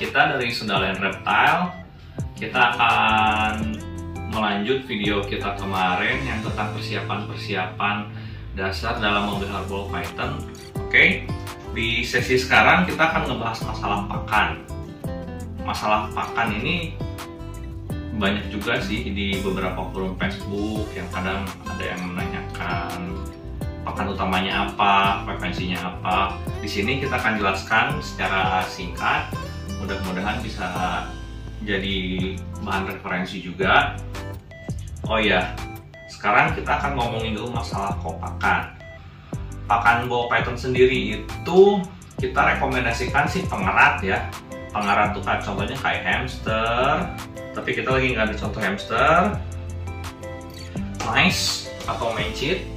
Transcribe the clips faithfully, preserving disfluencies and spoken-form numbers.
kita dari Sundalen Reptile. Kita akan melanjut video kita kemarin yang tentang persiapan-persiapan dasar dalam memelihara ball python. Oke, di sesi sekarang kita akan ngebahas masalah pakan. Masalah pakan ini banyak juga sih di beberapa forum Facebook yang kadang ada yang menanyakan pakan utamanya apa, frekuensinya apa. Di sini kita akan jelaskan secara singkat, mudah-mudahan bisa jadi bahan referensi juga. Oh ya, sekarang kita akan ngomongin dulu masalah kopakan. Pakan ball python sendiri itu kita rekomendasikan sih pengerat ya. Pengerat tuh kayak contohnya kayak hamster, tapi kita lagi nggak ada contoh hamster. Mice atau mencit.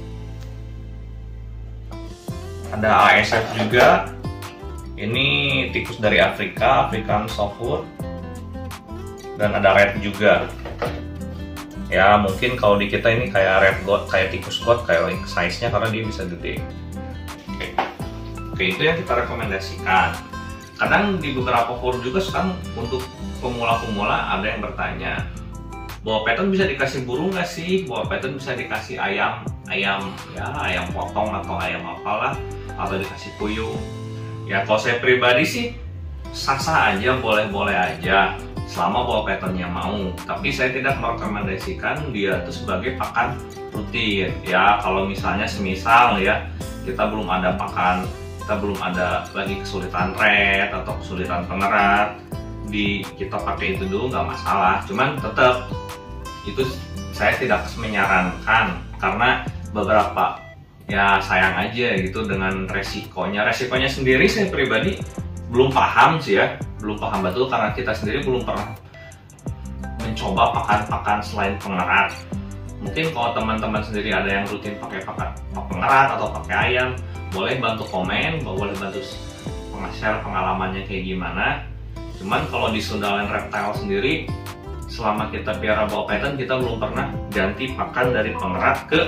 Ada A S F juga. Ini tikus dari Afrika, African Softwood. Dan ada red juga. Ya mungkin kalau di kita ini kayak red goat, kayak tikus goat, kayak size-nya karena dia bisa gede. Oke, Oke itu yang kita rekomendasikan. Kadang di beberapa forum juga sekarang untuk pemula-pemula ada yang bertanya, ball python bisa dikasih burung nggak sih? Ball python bisa dikasih ayam, ayam ya ayam potong atau ayam apalah, atau dikasih puyuh. Ya kalau saya pribadi sih sah-sah aja, boleh-boleh aja selama ball pythonnya mau. Tapi saya tidak merekomendasikan dia itu sebagai pakan rutin. Ya kalau misalnya semisal ya kita belum ada pakan, kita belum ada lagi kesulitan red atau kesulitan pengerat, di kita pakai itu dulu nggak masalah. Cuman tetap itu saya tidak menyarankan karena beberapa ya sayang aja gitu dengan resikonya. Resikonya sendiri saya pribadi belum paham sih ya, belum paham betul karena kita sendiri belum pernah mencoba pakan-pakan selain pengerat. Mungkin kalau teman-teman sendiri ada yang rutin pakai pakan pengerat atau pakai ayam, boleh bantu komen, boleh bantu nge-share pengalamannya kayak gimana. Cuman kalau di Sundalen Reptile sendiri, selama kita piara ball python kita belum pernah ganti pakan dari pengerat ke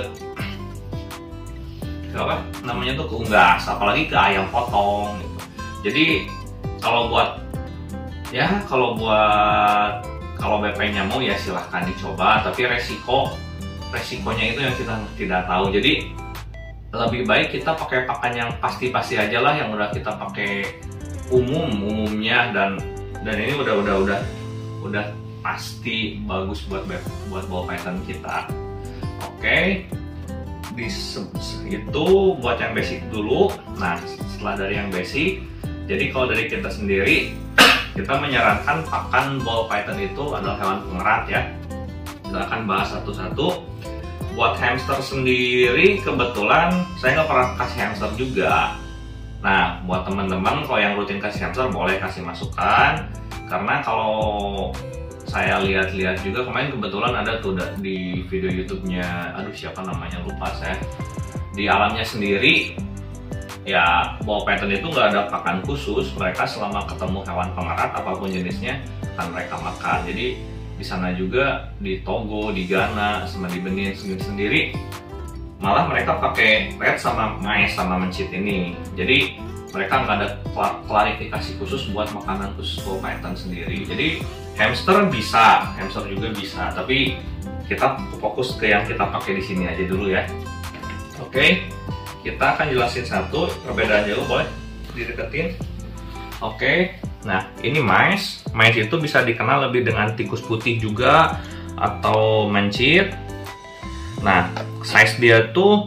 ke apa namanya tuh ke unggas, apalagi ke ayam potong gitu. Jadi kalau buat ya kalau buat kalau B P-nya mau ya silahkan dicoba, tapi resiko resikonya itu yang kita tidak tahu. Jadi lebih baik kita pakai pakan yang pasti-pasti aja lah, yang udah kita pakai umum umumnya dan dan ini udah udah udah udah pasti bagus buat buat ball python kita. Oke, di itu buat yang basic dulu. Nah setelah dari yang basic, jadi kalau dari kita sendiri kita menyarankan pakan ball python itu adalah hewan pengerat ya. Kita akan bahas satu-satu. Buat hamster sendiri kebetulan saya nggak pernah kasih hamster juga. Nah buat teman-teman kalau yang rutin kasih hamster boleh kasih masukan, karena kalau saya lihat-lihat juga kemarin kebetulan ada tuh di video YouTube-nya, aduh siapa namanya lupa saya. Di alamnya sendiri ya ball python itu nggak ada pakan khusus, mereka selama ketemu hewan pengerat apapun jenisnya akan mereka makan. Jadi di sana juga di Togo, di Ghana, sama di Benin sendiri malah mereka pakai red sama mice sama mencit ini. Jadi mereka nggak ada klarifikasi khusus buat makanan khusus ball python sendiri. Jadi hamster bisa, hamster juga bisa, tapi kita fokus ke yang kita pakai di sini aja dulu ya. Oke, kita akan jelasin satu perbedaannya dulu, boleh dideketin. Oke, nah ini mice. Mice itu bisa dikenal lebih dengan tikus putih juga atau mencit. Nah, size dia tuh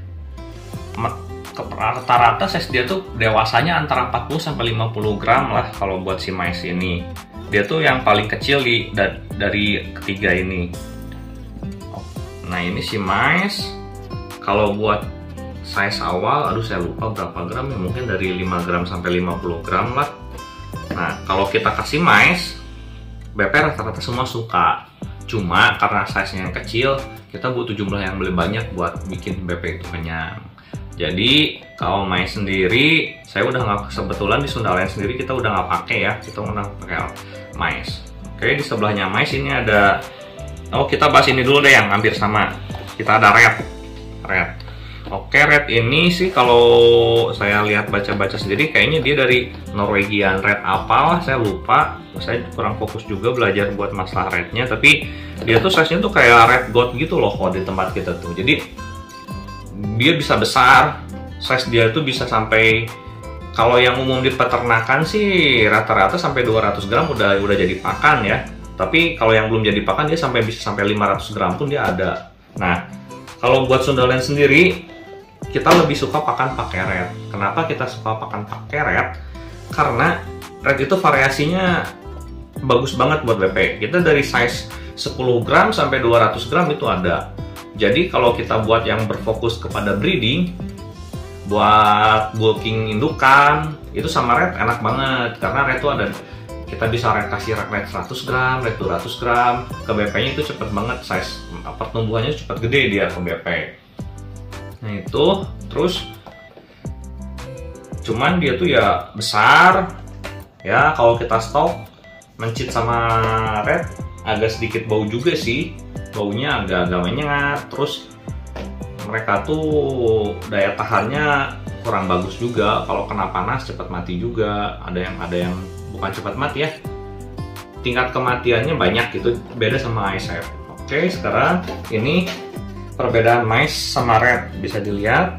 rata-rata size dia tuh dewasanya antara empat puluh sampai lima puluh gram lah kalau buat si mice ini. Dia tuh yang paling kecil di da, dari ketiga ini. Nah, ini si mice. Kalau buat size awal, aduh saya lupa berapa gram ya, mungkin dari lima gram sampai lima puluh gram lah. Nah, kalau kita kasih mice, B P rata-rata semua suka. Cuma karena size-nya yang kecil, kita butuh jumlah yang lebih banyak buat bikin B P itu kenyang. Jadi kalau mice sendiri, saya udah nggak, kebetulan di Sundalen sendiri kita udah nggak pakai ya, kita udah pakai mice. Oke, di sebelahnya mice ini ada, oh kita bahas ini dulu deh yang hampir sama. Kita ada red, red. Oke, red ini sih kalau saya lihat baca-baca sendiri kayaknya dia dari Norwegian red apalah, saya lupa. Saya kurang fokus juga belajar buat masalah rednya, tapi dia tuh size-nya tuh kayak red gold gitu loh kalau di tempat kita tuh. Jadi dia bisa besar, size dia tuh bisa sampai, kalau yang umum di peternakan sih rata-rata sampai dua ratus gram udah udah jadi pakan ya. Tapi kalau yang belum jadi pakan dia sampai bisa sampai lima ratus gram pun dia ada. Nah, kalau buat Sunderland sendiri kita lebih suka pakan pakai red. Kenapa kita suka pakan pakai red? Karena red itu variasinya bagus banget buat B P. Kita dari size sepuluh gram sampai dua ratus gram itu ada. Jadi kalau kita buat yang berfokus kepada breeding, buat bulking indukan, itu sama red enak banget. Karena red itu ada, kita bisa red kasih red seratus gram, red dua ratus gram. Ke B P-nya itu cepet banget, size pertumbuhannya cepet gede dia ke B P. Nah itu, terus cuman dia tuh ya besar ya. Kalau kita stok mencit sama red agak sedikit bau juga sih, baunya agak-agak menyengat. Terus mereka tuh daya tahannya kurang bagus juga, kalau kena panas cepat mati juga. Ada yang ada yang bukan cepat mati ya, tingkat kematiannya banyak gitu, beda sama I S F. Oke, sekarang ini perbedaan mice sama red bisa dilihat.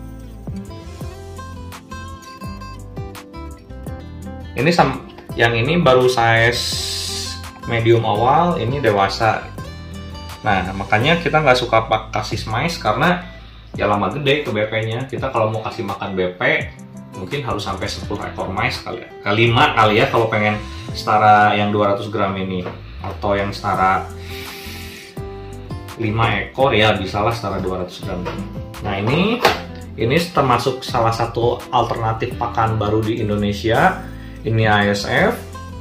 Ini sam yang ini baru size medium awal, ini dewasa. Nah, makanya kita nggak suka pak kasih mice karena ya lama gede ke B P-nya. Kita kalau mau kasih makan B P mungkin harus sampai sepuluh ekor mice kali ya. Kali lima kali ya kalau pengen setara yang dua ratus gram ini, atau yang setara lima ekor ya bisalah setara dua ratus gram. Nah ini ini termasuk salah satu alternatif pakan baru di Indonesia. Ini I S F.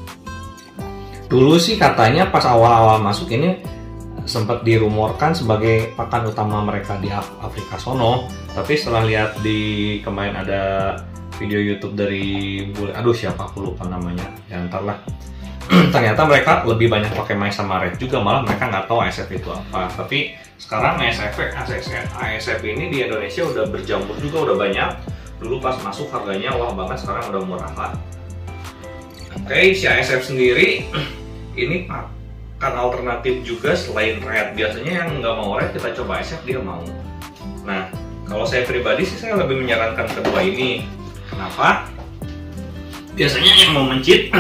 Dulu sih katanya pas awal-awal masuk ini sempat dirumorkan sebagai pakan utama mereka di Afrika sono. Tapi setelah lihat di kemarin ada video YouTube dari bule, aduh siapa aku lupa namanya, ya ntar lah. Ternyata mereka lebih banyak pakai mice sama red juga, malah mereka nggak tahu I S F itu apa. Tapi sekarang I S F, I S F ini di Indonesia udah berjamur juga, udah banyak. Dulu pas masuk harganya wah banget, sekarang udah murah lah. Oke, si I S F sendiri ini pakan alternatif juga selain red. Biasanya yang nggak mau red kita coba I S F dia mau. Nah, kalau saya pribadi sih saya lebih menyarankan kedua ini. Kenapa? Biasanya yang mau mencit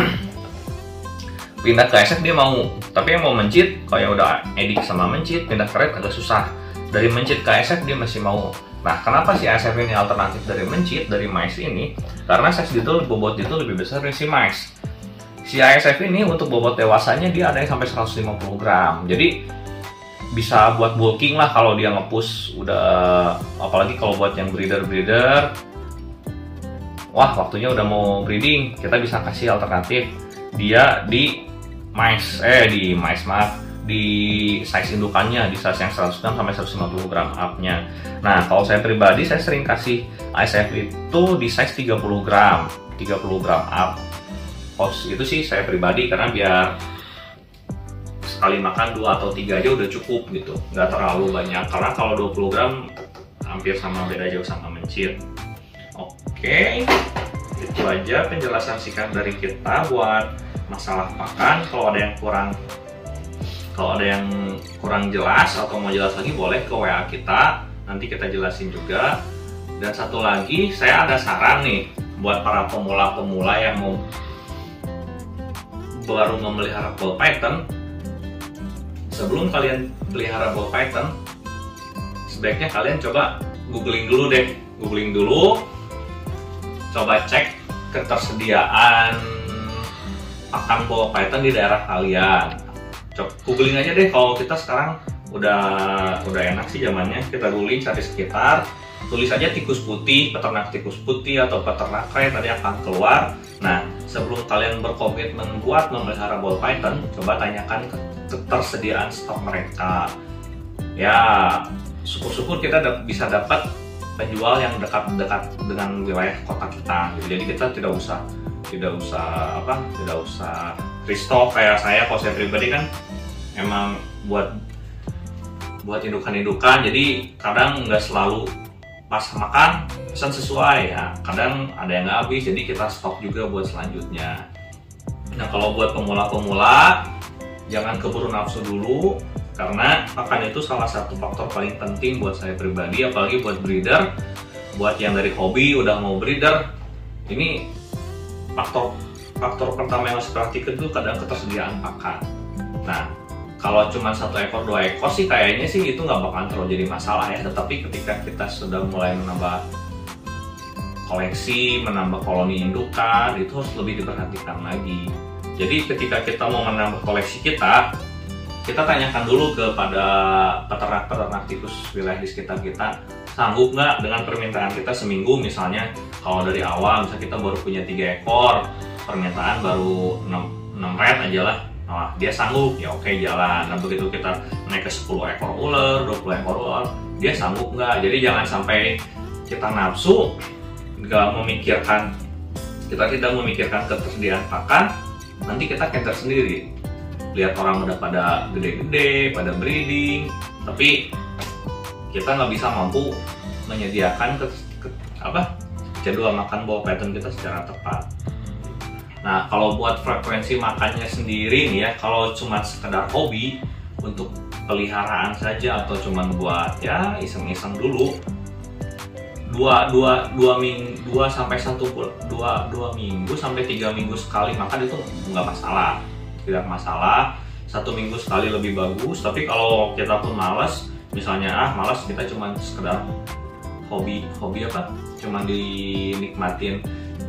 pindah ke I S F dia mau, tapi yang mau mencit kalau yang udah edik sama mencit pindah ke red agak susah. Dari mencit ke I S F dia masih mau. Nah, kenapa si I S F ini alternatif dari mencit, dari mice ini? Karena size itu bobot itu lebih besar dari si mice. Si I S F ini untuk bobot dewasanya dia ada yang sampai seratus lima puluh gram. Jadi bisa buat bulking lah kalau dia nge-push udah, apalagi kalau buat yang breeder-breeder. Wah, waktunya udah mau breeding, kita bisa kasih alternatif dia di mice, eh di mice maaf, di size indukannya, di size yang seratus gram sampai seratus lima puluh gram up-nya. Nah, kalau saya pribadi saya sering kasih I S F itu di size tiga puluh gram, tiga puluh gram up. Oh, itu sih saya pribadi karena biar sekali makan dua atau tiga aja udah cukup gitu, nggak terlalu banyak. Karena kalau dua puluh gram hampir sama, beda jauh sama mencit. Oke, itu aja penjelasan singkat dari kita buat masalah pakan. Kalau ada yang kurang kalau ada yang kurang jelas atau mau jelas lagi boleh ke W A kita, nanti kita jelasin juga. Dan satu lagi, saya ada saran nih buat para pemula-pemula yang mau baru memelihara ball python. Sebelum kalian pelihara ball python, sebaiknya kalian coba googling dulu deh, googling dulu, coba cek ketersediaan pakan ball python di daerah kalian. Coba googling aja deh. Kalau kita sekarang udah udah enak sih zamannya, kita googling cari sekitar, tulis aja tikus putih, peternak tikus putih atau peternak kray, tadi akan keluar. Nah, sebelum kalian berkomitmen buat memelihara ball python, coba tanyakan ketersediaan stok mereka. Ya, syukur-syukur kita da bisa dapat penjual yang dekat-dekat dengan wilayah kota kita. Jadi kita tidak usah tidak usah apa tidak usah restock kayak saya. Kalau saya pribadi kan emang buat buat indukan-indukan, jadi kadang nggak selalu pas makan pesan sesuai ya, kadang ada yang nggak habis jadi kita stok juga buat selanjutnya. Nah kalau buat pemula-pemula jangan keburu nafsu dulu, karena pakan itu salah satu faktor paling penting buat saya pribadi, apalagi buat breeder. Buat yang dari hobi udah mau breeder, ini faktor faktor pertama yang harus perhatikan itu kadang ketersediaan pakan. Nah kalau cuma satu ekor dua ekor sih kayaknya sih itu nggak bakalan terlalu jadi masalah ya. Tetapi ketika kita sudah mulai menambah koleksi, menambah koloni indukan, itu harus lebih diperhatikan lagi. Jadi ketika kita mau menambah koleksi kita, kita tanyakan dulu kepada peternak-peternak tikus wilayah di sekitar kita, sanggup nggak dengan permintaan kita seminggu. Misalnya kalau dari awal misalnya kita baru punya tiga ekor, permintaan baru enam red aja lah, nah dia sanggup ya oke jalan. Nah begitu kita naik ke sepuluh ekor ular, dua puluh ekor ular, dia sanggup nggak. Jadi jangan sampai kita nafsu, nggak memikirkan, kita tidak memikirkan ketersediaan pakan, nanti kita cancel sendiri. Lihat orang udah pada gede-gede, pada breeding, tapi kita nggak bisa mampu menyediakan ke, ke, apa jadwal makan bawah pattern kita secara tepat. Nah kalau buat frekuensi makannya sendiri nih ya, kalau cuma sekedar hobi untuk peliharaan saja atau cuma buat ya iseng-iseng dulu, dua dua dua minggu dua sampai satu dua dua minggu sampai tiga minggu sekali makan itu nggak masalah, tidak masalah. Satu minggu sekali lebih bagus. Tapi kalau kita pun malas, misalnya ah malas kita cuma sekedar hobi hobi apa cuma dinikmatin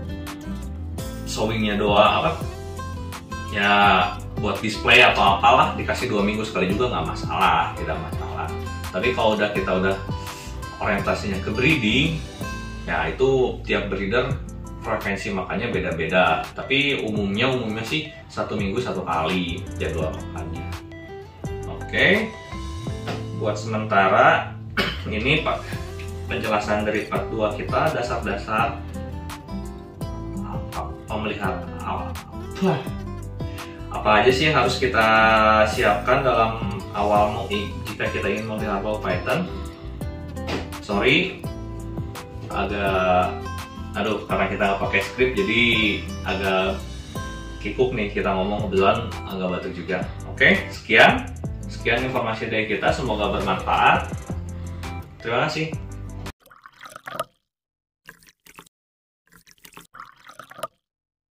showingnya doang apa ya buat display atau apalah, dikasih dua minggu sekali juga nggak masalah, tidak masalah. Tapi kalau udah kita udah orientasinya ke breeding ya itu tiap breeder frekuensi makannya beda-beda, tapi umumnya umumnya sih satu minggu satu kali jadwal makannya. Oke, buat sementara ini pak penjelasan dari part dua kita, dasar-dasar pemeliharaan awal. Apa aja sih yang harus kita siapkan dalam awal mau jika kita ingin memelihara ball python. Sorry, agak aduh karena kita nggak pakai skrip jadi agak kikuk nih kita ngomong, kebetulan agak batuk juga. Oke, sekian sekian informasi dari kita, semoga bermanfaat. Terima kasih.